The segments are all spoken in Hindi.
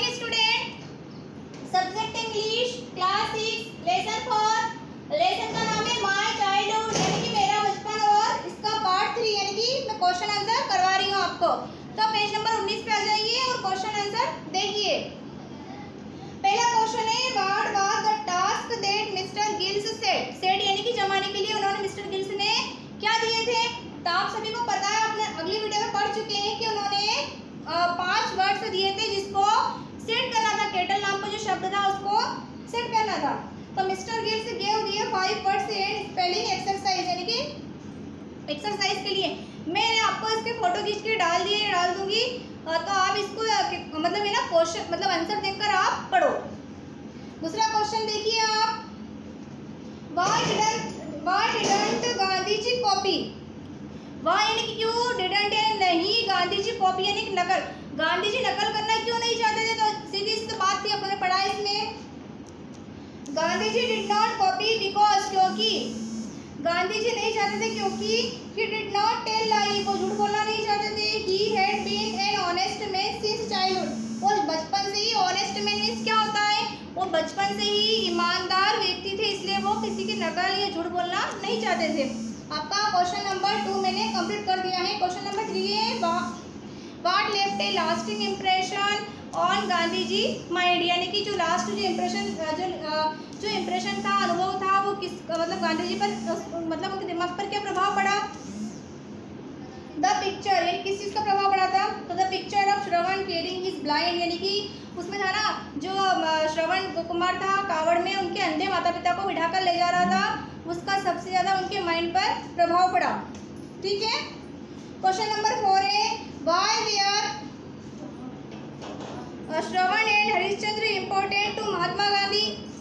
Dear student, subject English class 6 lesson 4। Lesson का नाम है माय चाइल्डहुड यानी कि मेरा बचपन, और इसका पार्ट 3 यानी कि मैं क्वेश्चन आंसर करवा रही हूँ आपको। तो पेज नंबर 19 पे आ जाइए और क्वेश्चन आंसर देखिए। पहला क्वेश्चन है, what was the task that Mr Giles said. Said यानी कि जमाने के लिए उन्होंने मिस्टर गिल्स ने क्या दिए थे। तो आप सभी को पता है, आपने अगली वीडियो में पढ़ चुके हैं कि उन्होंने 5 वर्ड्स दिए थे जिसको सेट करना था। केटल नाम का जो शब्द था उसको सेट करना था। तो मिस्टर गिल्स गेव दिए 5 वर्ड्स एंड स्पेलिंग एक्सरसाइज यानी कि एक्सरसाइज के लिए मैंने आपको इसके फोटो खींच के डाल दूंगी। तो आप इसको मतलब है ना क्वेश्चन मतलब आंसर देखकर आप पढ़ो। दूसरा क्वेश्चन देखिए आप, why didn't Gandhi ji copy. वाह यानी कि क्यों, डिडंट यानी नहीं, गांधी जी कॉपी यानी कि नकल। गांधी जी नकल करना क्यों नहीं चाहते थे। तो सीधी सी बात थी, अपने पढ़ा इसमें। Gandhi ji did not copy because, क्योंकि गांधी जी नहीं चाहते थे क्योंकि he did not tell lie, वो झूठ बोलना नहीं चाहते थे। He had been an honest man since childhood, वो बचपन से ही ऑनेस्ट मैन मींस क्या होता है, वो बचपन से ही ईमानदार व्यक्ति थे, इसलिए वो किसी की नकल या झूठ बोलना नहीं चाहते थे। आपका क्वेश्चन नंबर 2 मैंने कंप्लीट कर दिया है। क्वेश्चन नंबर 3 है, what left a lasting impression on Gandhi ji mind, यानी कि जो लास्ट जो इम्प्रेशन था, अनुभव था, वो किस मतलब गांधी जी पर मतलब उनके दिमाग पर क्या प्रभाव पड़ा। द पिक्चर यानी किस चीज़ का प्रभाव पड़ा था। तो the picture of Shravan caring is blind, यानी कि उसमें था ना जो श्रवण कुमार था कावड़ में उनके अंधे माता पिता को बिठा कर ले जा रहा था, उसका सबसे ज़्यादा उनके माइंड पर प्रभाव पड़ा। ठीक है। क्वेश्चन नंबर 4 है, why were Shravan and Harishchandra important to Mahatma Gandhi.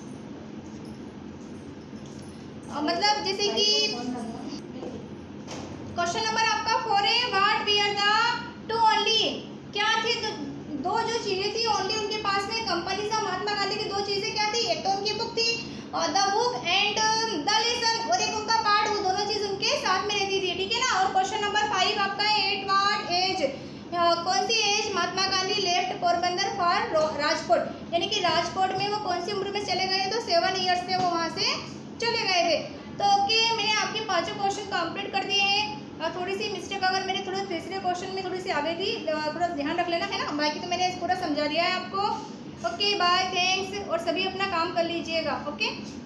मतलब जैसे कि क्वेश्चन नंबर आपका 4 है, what were the two only, क्या थे दो जो चीजें थी ओनली उनके पास में कंपनी से महात्मा गांधी की दो चीजें क्या थी, एक तो उनकी बुक थी और the book and the lesson, और एक उनका पार्ट, वो दोनों चीज उनके साथ में रहती थी। ठीक है ना। और क्वेश्चन नंबर 5 आपका है, एट व्हाट एज, कौन सी age Mahatma Gandhi left Porbandar for Rajkot, यानी कि राजकोट में वो कौन सी उम्र में चले गए। तो 7 ईयर्स में वो वहाँ से चले गए थे। तो ओके, मैंने आपके 5 क्वेश्चन कंप्लीट कर दिए हैं। और थोड़ी सी मिस्टेक अगर मेरे थोड़े तीसरे क्वेश्चन में थोड़ी सी आगे थी, थोड़ा ध्यान रख लेना है ना। बाकी तो मैंने पूरा समझा दिया है आपको। ओके बाय, थैंक्स, और सभी अपना काम कर लीजिएगा। ओके।